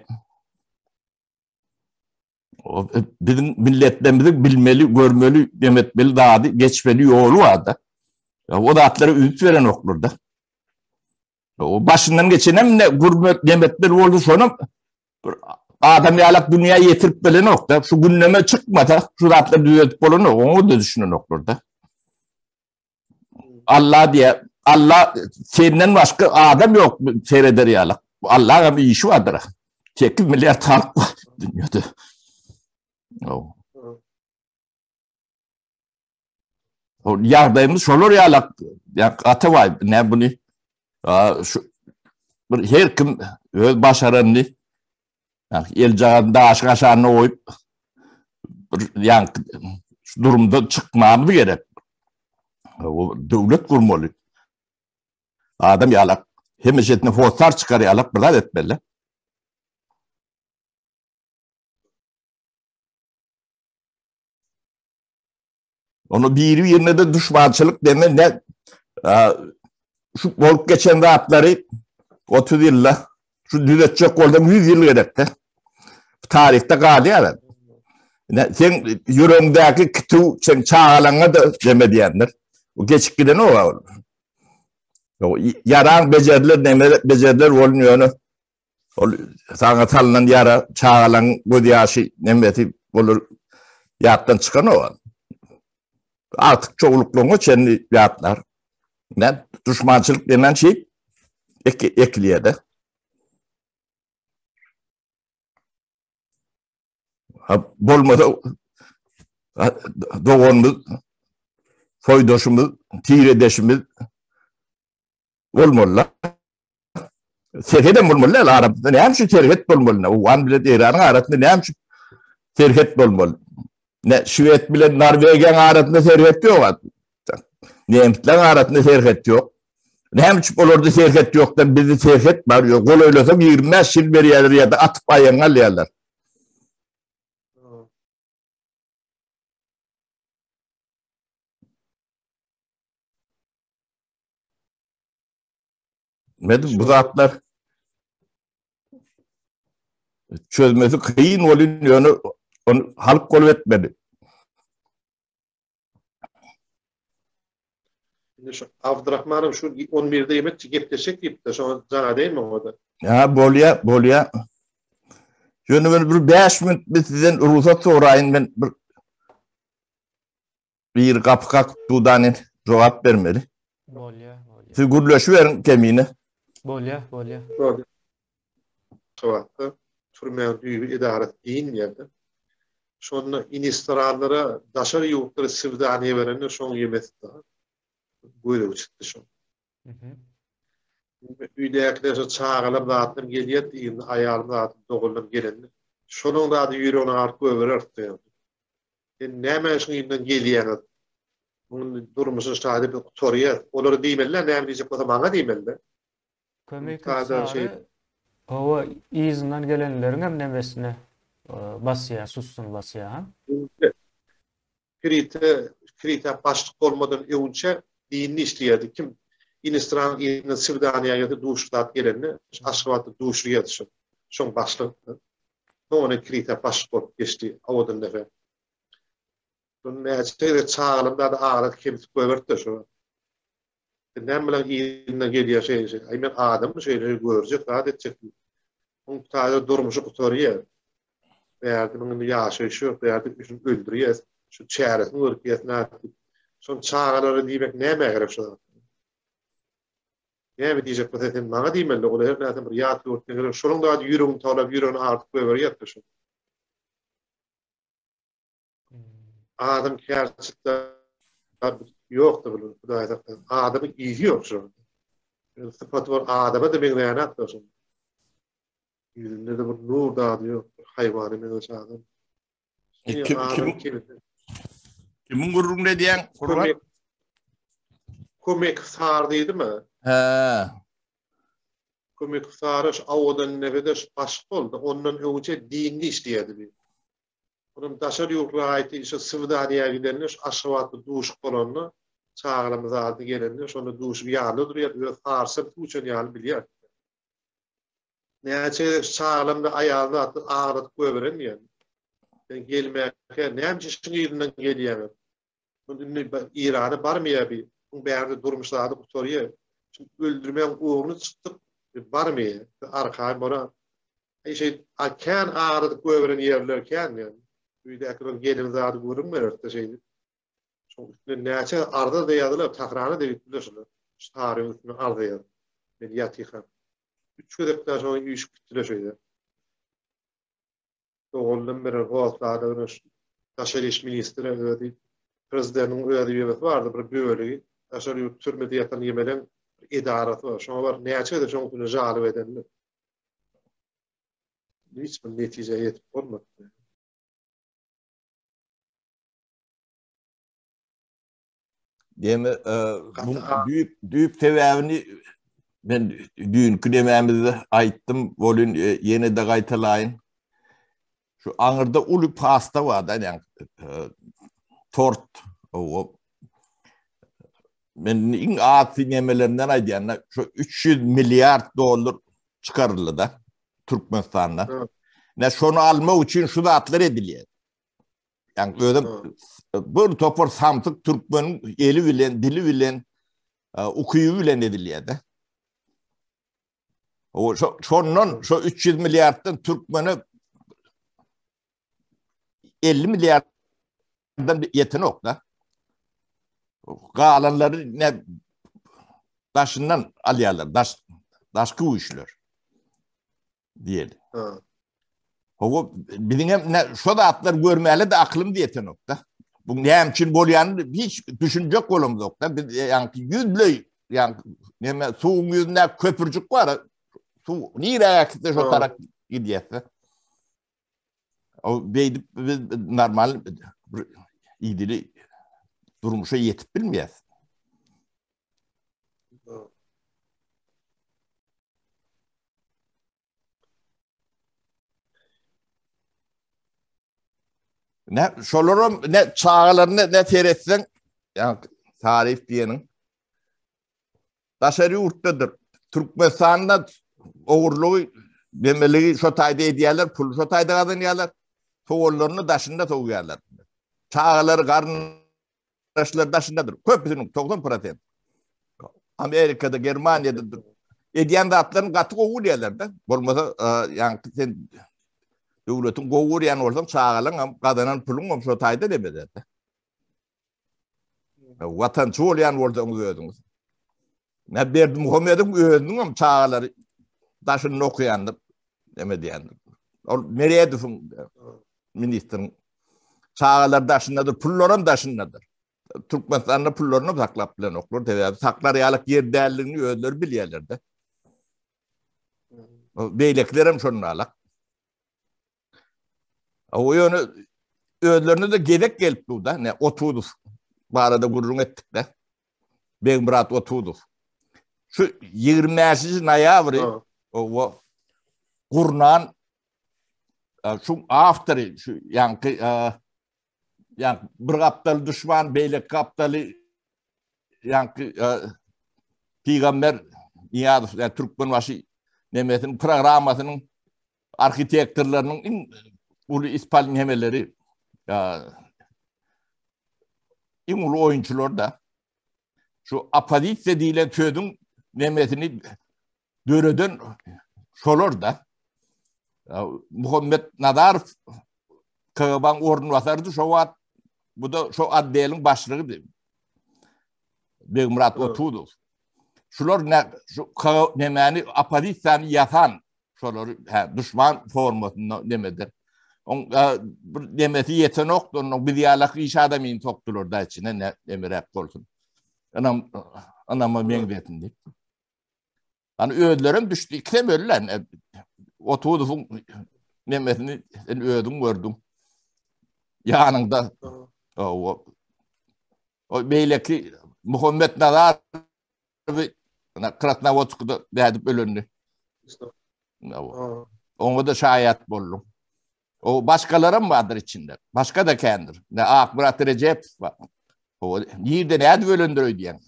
Bizim milletlerimizi bilmeli, görmeli, demetmeli, daha geçmeli yolu vardı. O zatları üyüt veren okulurda. O başından geçen hem ne gurbet nimetler oldu sonra adam yalak dünyaya yetirip bile nokta. Şu gündeme çıkmadı. Şu zatları düzeltip olunu onu da düşünün okulurda. Allah diye Allah senden başka adam yok seyreder yalak. Allah'a bir işi vardır. sekiz milyar halk var dünyada. O. O yardımımız şolur yalak. Ya atı var ne bunu? Aa, şu bir her kim öz başaranlı yani el cağında aşk aşağına oyup yani durumda çıkmamız gerek. O devlet kurmalı. Adam yalak. Hem eşitine fostar çıkar yalak bilal etmeli. Onu bir yerine de düşmançılık deme ne şu bolup geçen rahatları otuz yılla şu düzeltecek oldu yüz yıl gerekti. Tarihte kaldı yani. Sen yüreğindeki kütü sen çağalana da deme diyenler. O geçik giden o var. O yaran beceriler ne beceriler oluyor onu. Sana talınan yara çağalan bu diyaşı nemeti olur yattan çıkan o var. Artık çoğunlukluğunu kendi yatlar. Ne? Düşmançılık denen şey ek, ekleyedi. Bolmadı doğumuz, soydaşımız, tiredeşimiz olmalılar. Serheten olmalılar. Arap'ta ne hemşi serhet olmalılar. O an bile İran'ın arasında ne hemşi serhet olmalı. Ne Şivet bile Norveç'in arasında serhet yok. Nemtlerin arasında serhet yok. Ne hemşi olurdu serhet yok da bizi serhet var yok. Kol öylesem yirmi beş yıl beri yerler ya da atıp ayağına yerler. Bu zatlar çözmesi kıyın oluyor, onu, onu halk kol etmedi. Şu Abdurrahman'ım şu on birde yemek gepleşek deyip de sonra cana değil mi o da? Ya bolya, bolya. Şunu ben bir beş minut sizden ruhsat sorayım ben bir bir kapı kalk tuğdanın cevap vermeli. Bolya, bolya. Siz gürleşi verin kemiğine. Bolya, bolya. Böyle. Çoğattı. Türmeyen düğü idaret deyin yerde. Sonra inistralara, daşar yurtları sivdaniye verenler son yemesi daha. Böyle uçuttu şu. Üydekler çağırıp dağıtım geliyor deyin, ayarım dağıtım doğullum gelenler. Şunun da adı yürüyonu arka över arttı. Ne meşin yüzünden geliyen bunun durumuşun şahidi bir soruya. Onları deyimeller, ne diyecek o zaman deyimeller. Kömek sarı o izinden gelenlerin hem nemesine basıya, sussun basıya. Ha? Krite, krite başlık olmadan önce dinini isteyerdi. Kim inistran yine Sivdaniye'ye de duşlat gelenler, aşkıvatı duşlu yatışın. Şun başlıktı. Onun krite başlık olup geçti. Avudun nefe. Ne şeyde çağırım da ağrıt kemik koyverdi şu. Ne bilen iyinden geliyor şey şey. Aymen adam şeyleri görecek, daha edecek. Onun tarzı durmuşu kuturuyor. Verdi bunun yaşı şu, verdi üçün öldürüyor. Şu çaresini vurkuyor, ne yapıyor. Son çağırları demek ne meğerif şu. Ne mi diyecek bu sefer? Bana diyemeli. O da her neyse bir yat yurtluyor. Şunun da yürüğün tavla yürüğünü artık koyuyor şu. Adam gerçekten yoktu bunun. Adamın iyi yok şu. Sıfatı var. Adama da bir beyanat da şu. Yüzünde de bir nur dağılıyor. Hayvanı mevcut adam. Kim, kim, kim, kimin gururun ne diyen? Kömek, kömek sardıydı mı? He. Kömek sarış avadan nefede başlık oldu. Ondan önce dinini isteyedi bir. Onun daşar yurtluğa ait işte Sivdaniye'ye gidenler aşavatlı duşuk olanını çağırımız aldı gelenler. Sonra duşuk yağlı duruyor. Farsın tuğçun yağlı biliyor. Neyse çağırımda ayağını attı ağrıt koyveren yani. Ben gelmeye ne hem çeşitli yerinden geliyemem. İran'a barmaya bir Bu bärde durmuşlardy bu soruya. Şimdi öldürmeň oğlunu çıktık barmaya. Arkaya bana şey akan ağrıdık göberen yerlerken yani. Üyde ekran gelin zadı görünmüyor da şeydi. Çok üstüne näçe arda da yadılar, takrarını da bitdiler. Tarihin üstüne arda yadı. Ben yatıkan. Üç gödekten sonra üç bitdiler şeyde. Doğuldan beri Hoğuzlar'da öneş. Taşary iş ministri ödedi. Prezidentin ödedi yemesi vardı bir bölügi. Taşary türmede yatan yemelen idaratı var. Şoňa bar näçe de şoň güne jalyp edenler. Hiç bir netije yetip bolmady. Demi bu düýüp düýüp sebäbini ben düýünkü demämizde aýtdym, bolun ýene de gaýtalayyn. Şu aňyrda uly pasta bar da, ýani tort o men iň aty nemelerinden aýdýan şu üç yüz milyar dollar çıkarıldı da Türkmenistan'dan. Ne şonu almak için şu da atlar ediliyor. Yani böyle bir topar samtık Türkmenin eli bilen, dili bilen, okuyu bilen ediliyor da. O şonun şu üç yüz milyardan Türkmeni elli milyardan yetin ok da. Galanları ne taşından alıyorlar, taş, taşkı uyuşlar diyelim. O bizim ne şu da atlar görmeli de aklım diyeten nokta. Bu ne hemçin bolyanı hiç düşünecek olumlu nokta. Yani yüzlü yani ne suğun yüzünde köpürcük var. Su nereye akıtı şu tarak gidiyorsa. O beydi normal idili durmuşa yetip bilmeyiz. Ne şolarum ne çağlarını ne teretsen yani tarif diyenin taşarı urttadır. Türkmenistan'da oğurluğu demeliği şotayda ediyorlar, pul şotayda kazanıyorlar. Toğullarını daşında toğuyorlar. Çağları karındaşlar daşındadır. Köpüsünün doksan prosent. Amerika'da, Germanya'da ediyen de atların katı koğuyorlar da. Olmasa yani sen devletin goğuryan olsan çağalan kadanan pulun om şotayda demeder. Vatançı olayan olsan ödünüz. Ne berdi Muhammed'in ödünün om çağaları taşını okuyandır demediyendir. Nereye düşün ministerin çağalar taşındadır, pulların taşındadır. Türkmenistan'da pullarını saklap bilen okur. Saklar yalık yer değerlerini ödüler biliyorlar da. Beyleklerim şunun alak. O yönü ödülerini de gerek gelip bu da. Ne oturduk. Bu arada gururun ettik de. Ben Murat oturduk. Şu yirmi noyabr o Kurnan şu afteri şu yani yani bir kaptalı düşman beylek kaptalı yani Peygamber Niyaz yani Türkmen başı Mehmet'in programmasının arkitektorlarının ulu İspanyol hemeleri en ulu oyuncular da şu apadit dediğiyle tüydün Mehmet'ini dörödün şolor da Muhammed Nadar Kağıban ornu basardı şu at bu da şu adliyenin başlığı değil. Bey Murat oturdu. Şular ne şu nemani apaditsan yatan şular düşman formasında demedir. On demeti yeten yoktu. Onun bir diyalak iş adamın toktular da içine ne emirep olsun. Anam anama mengetin deyip. Hani ödlerim düştü. İkide böyle oturdu Mehmet'ini sen ödüm gördüm. Yanında o o beyleki Muhammed Nadar Krasnovodsk'da değdip ölündü. Onu da şayet buldum. O başkalarım vardır içinde. Başka da kendir. Ne Akmurat Recep var. O yerde ne ölündürüyor diyen.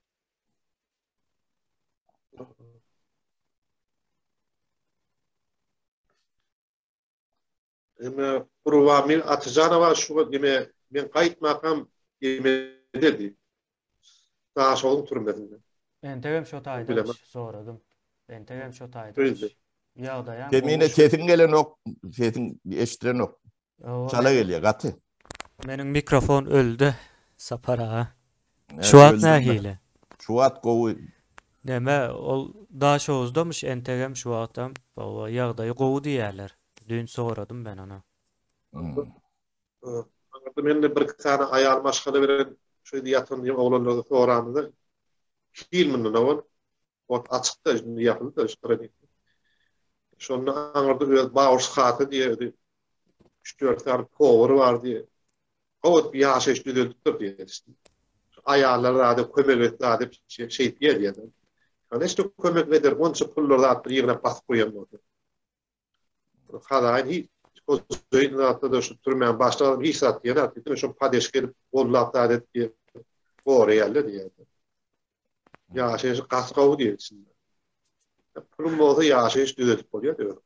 Eme Purvamil Atjanova şu gibi men qaytmakam dedi. Daşoğluň türmesinde. Entegem şo Bilemem. taýdaş soradym. Entegem şo taýdaş. Öyle. Ýagdaýam. Temine sesin gelen ok, sesin eşitiren ok. Çala gelýär, gaty. Meniň mikrofon öldü. Sapara. Evet, Şu at öldüm ben. nähile? Şu at gowy. Deme, ol daş ozdamış entegem şu atam. Baba ýagdaý gowy diýerler. Dün soradym ben ona. Hmm. Anladım, men de bir tane ayal maşgala beren şu ýatyn diýip oglanlary sorandy. Filmini näwol? Ot açykda ýapyldy, şeýle. Şonu aňyrdy öz baýyş haty diýerdi. üç dört tane power var diye. O bir ýaşaýyş düzeltip diýdi. Ayallar da kömek etdi adip şey diýer ýa-da. Hani işte kömek eder, onça pullar da bir ýerine basyp goýan. Hadaýyn hiç o zöýnde da şu türmen başladım hiç sat ýa-da dedim şu padeş gelip bollap adet diýip gory ýaly diýdi. Ýaşaýyş gasgaw diýdi. Pulum bolsa ýaşaýyş düzeltip bolýar diýip.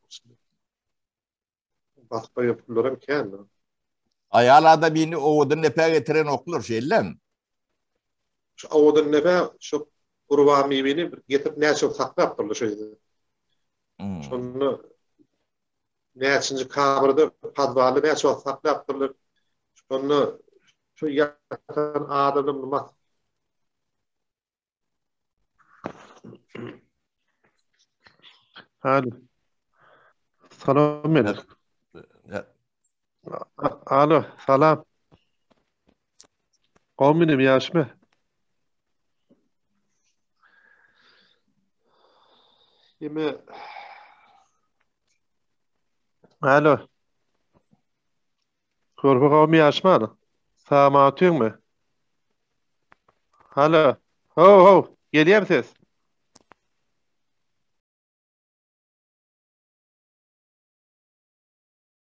Başka yapılarım kendi. Ayalada bini oğudun nepe getiren okulur şeyle. Şu oğudun nepe şu kurbağa mimini getirip ne çok saklı yaptırlı şeydi. Hmm. Şunu ne açınca kabırda padvalı ne çok saklı yaptırlı. Şunu şu yatan adamın numat. Hadi. Salam benim. Alo, salam. Qawminim ýaşmy? Ime Alo. Körpe qawmy ýaşmady? Salam atyňmy? Alo. Ho ho, gelýär ses.